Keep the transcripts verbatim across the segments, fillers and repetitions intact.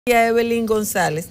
Evelyn González,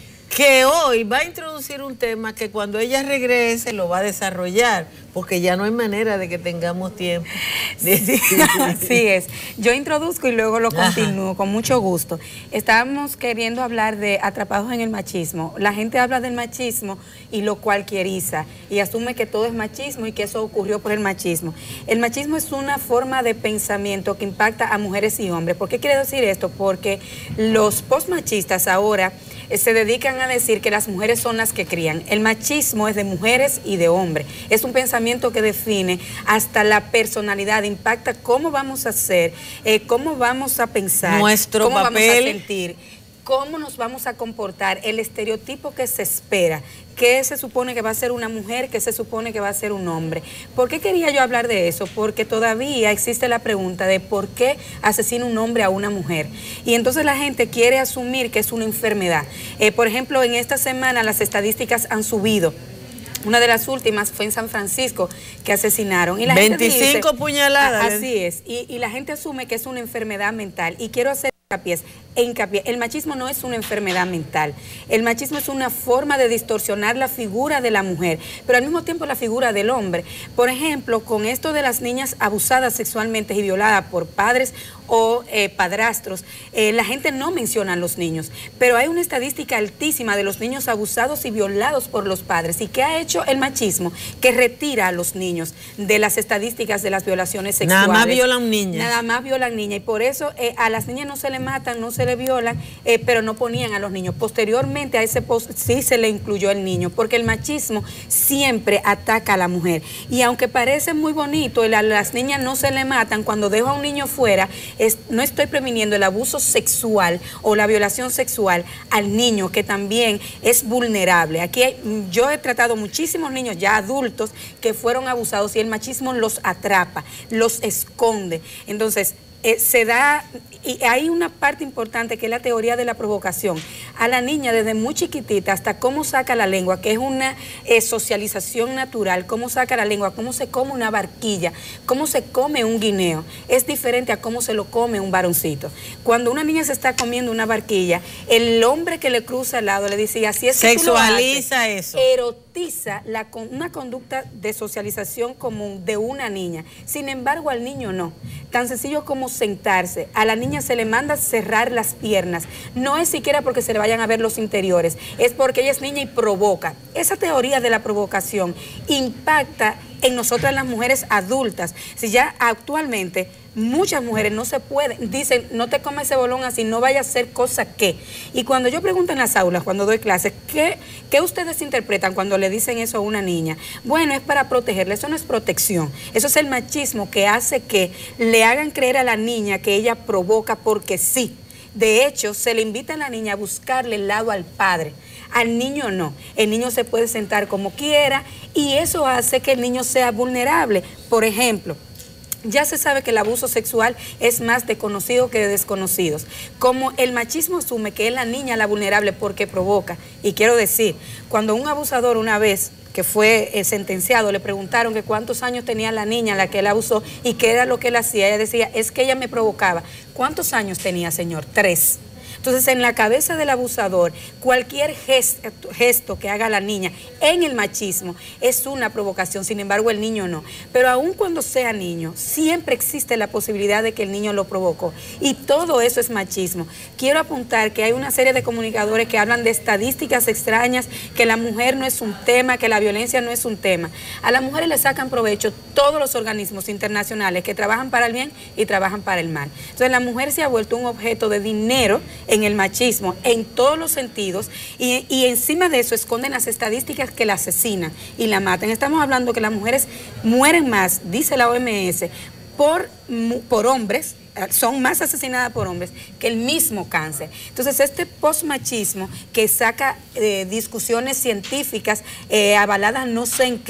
que hoy va a introducir un tema que cuando ella regrese lo va a desarrollar, porque ya no hay manera de que tengamos tiempo. Sí, así es. Yo introduzco y luego lo continúo. Ajá. Con mucho gusto. Estábamos queriendo hablar de atrapados en el machismo. La gente habla del machismo y lo cualquieriza y asume que todo es machismo y que eso ocurrió por el machismo. El machismo es una forma de pensamiento que impacta a mujeres y hombres. ¿Por qué quiere decir esto? Porque los postmachistas ahora eh, se dedican a decir que las mujeres son las que crían. El machismo es de mujeres y de hombres. Es un pensamiento que define hasta la personalidad, impacta cómo vamos a ser, eh, cómo vamos a pensar, nuestro cómo papel, vamos a sentir, cómo nos vamos a comportar, el estereotipo que se espera, qué se supone que va a ser una mujer, qué se supone que va a ser un hombre. ¿Por qué quería yo hablar de eso? Porque todavía existe la pregunta de por qué asesina un hombre a una mujer. Y entonces la gente quiere asumir que es una enfermedad. Eh, por ejemplo, en esta semana las estadísticas han subido. Una de las últimas fue en San Francisco, que asesinaron. Y la veinticinco gente dice, puñaladas. Así es. Y, y la gente asume que es una enfermedad mental. Y quiero hacer hincapié, hincapié. El machismo no es una enfermedad mental. El machismo es una forma de distorsionar la figura de la mujer, pero al mismo tiempo la figura del hombre. Por ejemplo, con esto de las niñas abusadas sexualmente y violadas por padres o eh, padrastros, eh, la gente no menciona a los niños, pero hay una estadística altísima de los niños abusados y violados por los padres. ¿Y qué ha hecho el machismo? Que retira a los niños de las estadísticas de las violaciones sexuales. Nada más violan niñas. Nada más violan niñas, y por eso eh, a las niñas no se le matan, no se le violan, eh, pero no ponían a los niños. Posteriormente a ese post sí se le incluyó el niño, porque el machismo siempre ataca a la mujer. Y aunque parece muy bonito, el, a las niñas no se le matan, cuando dejo a un niño fuera, es, no estoy previniendo el abuso sexual o la violación sexual al niño, que también es vulnerable. Aquí hay, yo he tratado muchísimos niños ya adultos que fueron abusados y el machismo los atrapa, los esconde. Entonces, Eh, se da, y hay una parte importante que es la teoría de la provocación. A la niña desde muy chiquitita hasta cómo saca la lengua, que es una eh, socialización natural, cómo saca la lengua, cómo se come una barquilla, cómo se come un guineo, es diferente a cómo se lo come un varoncito. Cuando una niña se está comiendo una barquilla, el hombre que le cruza al lado le dice, así es que sexualiza tú lo haces, eso. erotiza la, una conducta de socialización común de una niña. Sin embargo, al niño no. Tan sencillo como sentarse. A la niña se le manda cerrar las piernas. No es siquiera porque se le vayan a ver los interiores, es porque ella es niña y provoca. Esa teoría de la provocación impacta en nosotras las mujeres adultas. Si ya actualmente muchas mujeres no se pueden, dicen, no te comas ese bolón así, no vaya a hacer cosa que. Y cuando yo pregunto en las aulas, cuando doy clases, ¿qué, qué ustedes interpretan cuando le dicen eso a una niña? Bueno, es para protegerla, eso no es protección. Eso es el machismo que hace que le hagan creer a la niña que ella provoca porque sí. De hecho, se le invita a la niña a buscarle el lado al padre. Al niño no. El niño se puede sentar como quiera y eso hace que el niño sea vulnerable. Por ejemplo, ya se sabe que el abuso sexual es más de conocidos que de desconocidos. Como el machismo asume que es la niña la vulnerable porque provoca. Y quiero decir, cuando un abusador una vez que fue eh, sentenciado, le preguntaron que cuántos años tenía la niña a la que él abusó y qué era lo que él hacía. Ella decía, es que ella me provocaba. ¿Cuántos años tenía, señor? Tres. Entonces, en la cabeza del abusador, cualquier gesto, gesto que haga la niña en el machismo es una provocación, sin embargo, el niño no. Pero aun cuando sea niño, siempre existe la posibilidad de que el niño lo provocó. Y todo eso es machismo. Quiero apuntar que hay una serie de comunicadores que hablan de estadísticas extrañas, que la mujer no es un tema, que la violencia no es un tema. A las mujeres le sacan provecho todos los organismos internacionales que trabajan para el bien y trabajan para el mal. Entonces, la mujer se ha vuelto un objeto de dinero en el machismo, en todos los sentidos, y, y encima de eso esconden las estadísticas que la asesinan y la matan. Estamos hablando que las mujeres mueren más, dice la O M S, por, por hombres, son más asesinadas por hombres que el mismo cáncer. Entonces, este postmachismo que saca eh, discusiones científicas eh, avaladas no sé en qué,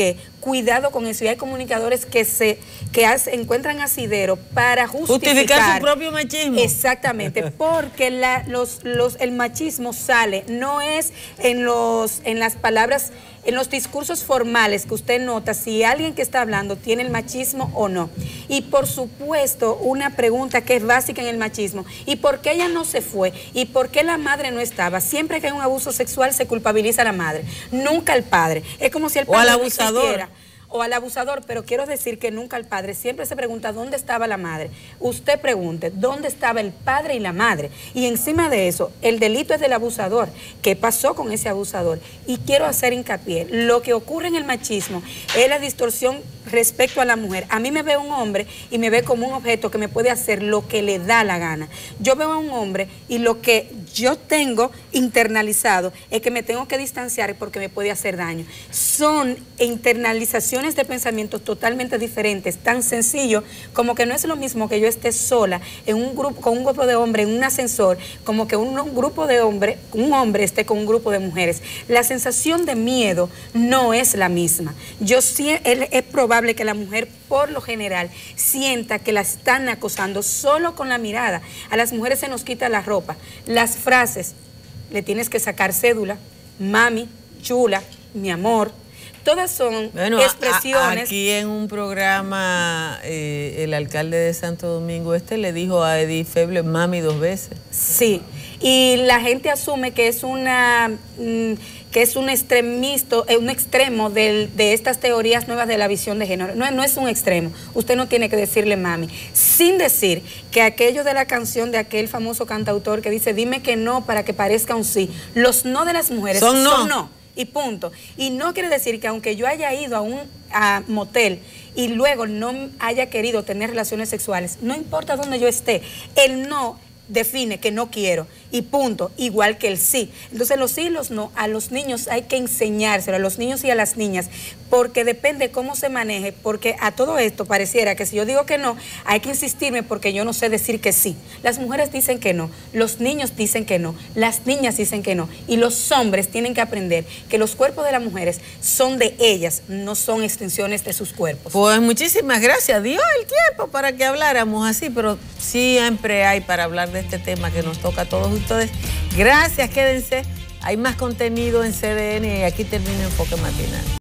cuidado con eso. Y hay comunicadores que se que hace, encuentran asidero para justificar, justificar su propio machismo. Exactamente, porque la, los, los, el machismo sale, no es en, los, en las palabras, en los discursos formales que usted nota si alguien que está hablando tiene el machismo o no. Y por supuesto, una pregunta que es básica en el machismo, ¿y por qué ella no se fue? ¿Y por qué la madre no estaba? Siempre que hay un abuso sexual se culpabiliza a la madre, nunca al padre. Es como si el padre o al no abusador. existiera. O al abusador, pero quiero decir que nunca al padre. Siempre se pregunta dónde estaba la madre. Usted pregunte dónde estaba el padre y la madre. Y encima de eso, el delito es del abusador. ¿Qué pasó con ese abusador? Y quiero hacer hincapié, lo que ocurre en el machismo es la distorsión respecto a la mujer. A mí me ve un hombre y me ve como un objeto que me puede hacer lo que le da la gana. Yo veo a un hombre y lo que yo tengo internalizado es que me tengo que distanciar porque me puede hacer daño. Son internalizaciones de pensamientos totalmente diferentes, tan sencillo como que no es lo mismo que yo esté sola en un grupo, con un grupo de hombres en un ascensor, como que un, un grupo de hombres, un hombre esté con un grupo de mujeres. La sensación de miedo no es la misma. Yo sí, es probable que la mujer por lo general sienta que la están acosando solo con la mirada. A las mujeres se nos quita la ropa. Las frases, le tienes que sacar cédula, mami, chula, mi amor, todas son bueno, expresiones. A, aquí en un programa, eh, el alcalde de Santo Domingo Este le dijo a Edith Feble mami dos veces. Sí, y la gente asume que es una mm, que es un extremista, un extremo de, de estas teorías nuevas de la visión de género. No, no es un extremo, usted no tiene que decirle mami, sin decir que aquello de la canción de aquel famoso cantautor que dice dime que no para que parezca un sí, los no de las mujeres son no. Son no. Y punto. Y no quiere decir que aunque yo haya ido a un a motel y luego no haya querido tener relaciones sexuales, no importa dónde yo esté, el no define que no quiero y punto, igual que el sí. Entonces los sí y los no, a los niños hay que enseñárselo, a los niños y a las niñas, porque depende cómo se maneje, porque a todo esto pareciera que si yo digo que no, hay que insistirme porque yo no sé decir que sí. Las mujeres dicen que no, los niños dicen que no, las niñas dicen que no, y los hombres tienen que aprender que los cuerpos de las mujeres son de ellas, no son extensiones de sus cuerpos. Pues muchísimas gracias, dio el tiempo para que habláramos así, pero siempre hay para hablar de este tema que nos toca a todos ustedes. Gracias, quédense. Hay más contenido en C D N y aquí termina Enfoque Matinal.